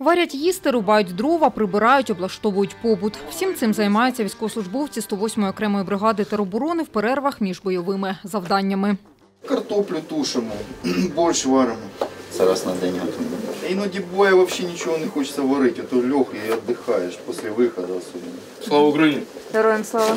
Варять їсти, рубають дрова, прибирають, облаштовують побут. Всім цим займаються військовослужбовці 108-ї окремої бригади тероборони в перервах між бойовими завданнями. Картоплю тушимо, борщ варимо. Це раз на день готуємо. Іноді буває взагалі нічого не хочеться варити, а то льох і віддихаєш після виходу особливо. Слава Україні! Героям слава!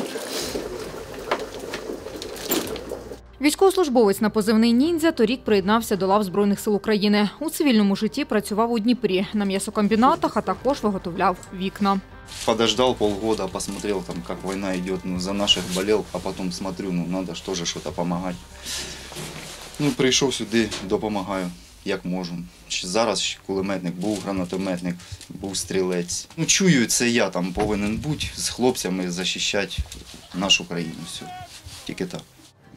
Військовослужбовець на позивний «Ніндзя» торік приєднався до лав Збройних сил України. У цивільному житті працював у Дніпрі, на м'ясокомбінатах, а також виготовляв вікна. Подождал полгода, посмотрел, там, как война идет, за наших болел, а потом смотрю, надо ж тоже что-то помогать. Прийшов сюди, допомагаю, як можу. Зараз кулеметник, був гранатометник, був стрілець. Чую, це я там повинен бути з хлопцями захищати нашу країну. Все. Тільки так.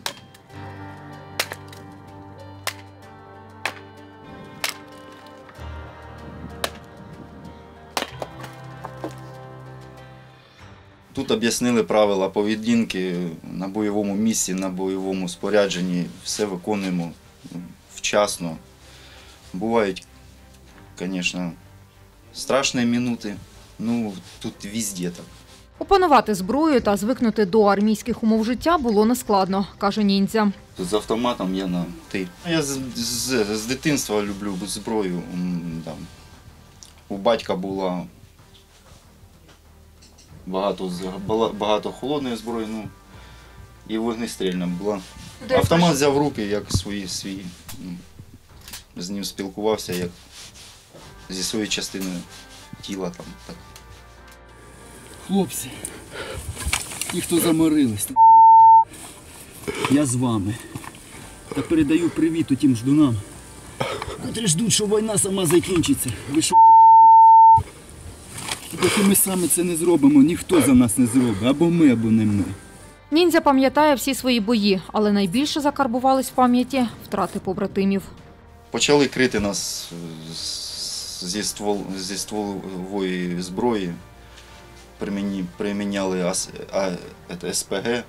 Тут об'яснили правила поведінки на бойовому місці, на бойовому спорядженні. Все виконуємо вчасно. Бувають, звісно, страшні минути, тут везде так. Опанувати зброю та звикнути до армійських умов життя було нескладно, каже «Ніндзя». З автоматом я на «ти». Я з дитинства люблю зброю. У батька було багато холодної зброї, і вогнестрільна була. Автомат взяв в руки, як свій. З ним спілкувався, як зі своєю частиною тіла. Так. Хлопці, ті, хто заморились, я з вами. Та передаю привіт тим ждунам, котрі ждуть, що війна сама закінчиться. Ви що? Поки ми самі це не зробимо, ніхто за нас не зробить. Або ми, або не ми. «Ніндзя» пам'ятає всі свої бої, але найбільше закарбувались в пам'яті втрати побратимів. Почали крити нас зі стволової зброї, приміняли СПГ.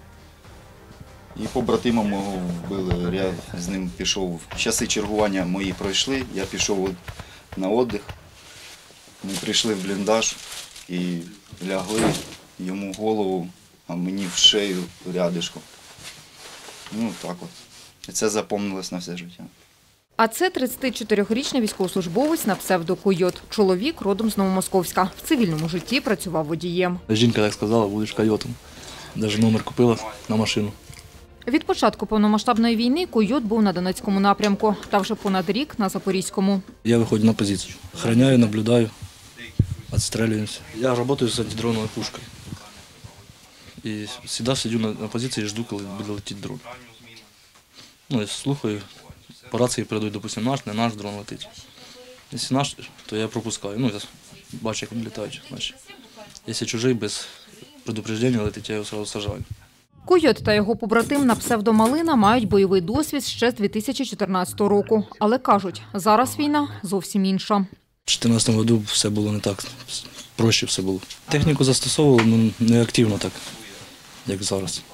І побратима мого вбили, я з ним пішов. Часи чергування мої пройшли, я пішов на відпочинок. Ми прийшли в бліндаж і лягли йому в голову, а мені в шею рядишком. Так от. І це запам'яталось на все життя. А це 34-річний військовослужбовець на псевдо «Койот». Чоловік родом з Новомосковська. В цивільному житті працював водієм. Жінка так сказала, будеш койотом. Навіть номер купила на машину. Від початку повномасштабної війни «Койот» був на Донецькому напрямку та вже понад рік на Запорізькому. Я виходжу на позицію. Охороняю, наблюдаю, відстрілюємося. Я працюю з антидроновою пушкою. І завжди сиджу на позиції і жду, коли буде летіти дрон. Я слухаю, по рації передають, допустим, наш, не наш дрон летить. Якщо наш, то я пропускаю. Я бачу, як вони літають. Якщо чужий без предупреждення летить, я його одразу сажаю. «Койот» та його побратим на псевдо «Малина» мають бойовий досвід ще з 2014 року. Але кажуть, зараз війна зовсім інша. У 2014 році все було не так, проще все було. Техніку застосовували, не активно так, як зараз.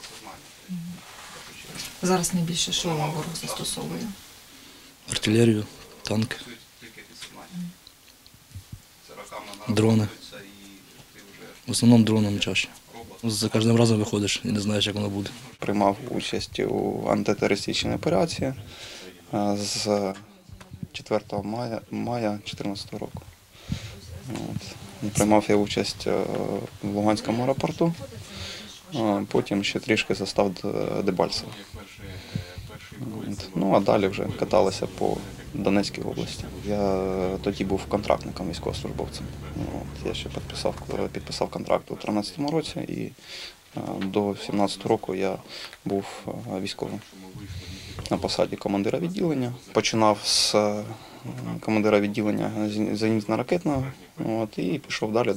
Зараз найбільше що ворог застосовує? Артилерію, танки, дрони. В основному дронами чаще. За кожним разом виходиш і не знаєш, як воно буде. Приймав участь у антитерористичній операції з 4 мая 2014 року. Приймав я участь в Луганському аеропорту, потім ще трішки застав Дебальцево. А далі вже каталися по Донецькій області. Я тоді був контрактником військовослужбовцем. Я ще підписав контракт у 2013 році і до 2017 року я був військовим на посаді командира відділення. Починав з командира відділення зенітно-ракетного і пішов далі.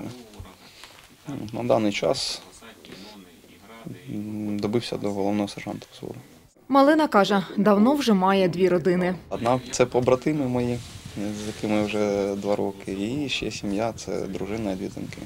На даний час добився до головного сержанта взводу. Малина каже, давно вже має 2 родини. Одна – це побратими мої, з якими вже 2 роки, і ще сім'я – це дружина і 2 доньки.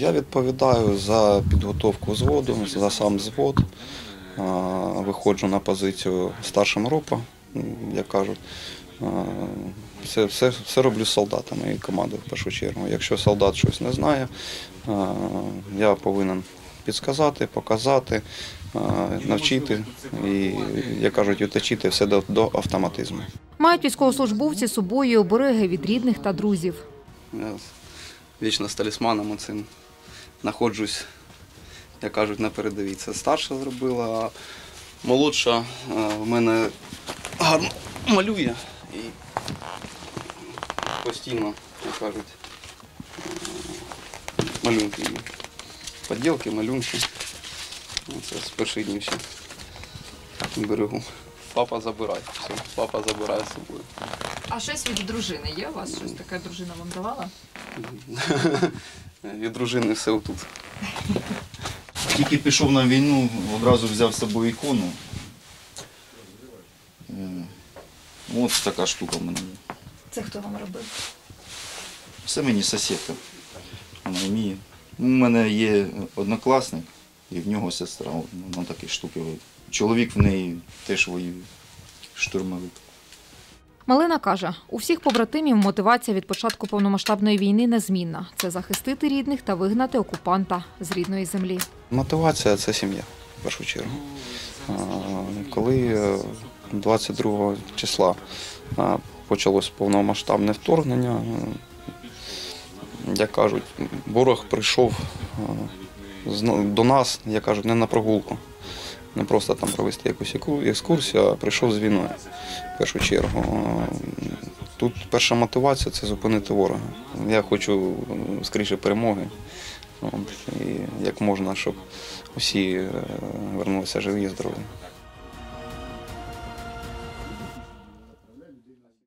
Я відповідаю за підготовку взводу, за сам взвод. Виходжу на позицію старшим ропа, як кажуть. Все роблю з солдатами і командою в першу чергу. Якщо солдат щось не знає, я повинен підсказати, показати, навчити і, як кажуть, уточити все до автоматизму. Мають військовослужбовці з собою обереги від рідних та друзів. Я вічно з талісманом цим знаходжусь, як кажуть, на передовій. Це старша зробила, а молодша в мене гарно малює і постійно, як кажуть, малюнки. Поділки, малюнки. Це з перших днів ще берегу. Папа забирає. Все, папа забирає з собою. А щось від дружини є у вас? Щось таке дружина вам давала? Від дружини все отут. Тільки пішов на війну, одразу взяв з собою ікону. Ось така штука в мене є. Це хто вам робив? Все мені сусідка. Вона вміє. У мене є однокласник, і в нього сестра. Вона такі штуки. Чоловік в неї теж воює, штурмовик. Малина каже, у всіх побратимів мотивація від початку повномасштабної війни незмінна. Це захистити рідних та вигнати окупанта з рідної землі. Мотивація – це сім'я, в першу чергу. Коли 22 числа почалось повномасштабне вторгнення, як кажуть, ворог прийшов до нас, як кажуть, не на прогулку. Не просто там провести якусь екскурсію, а прийшов з війною, в першу чергу. Тут перша мотивація – це зупинити ворога. Я хочу скоріше перемоги, і як можна, щоб усі повернулися живі і здорові.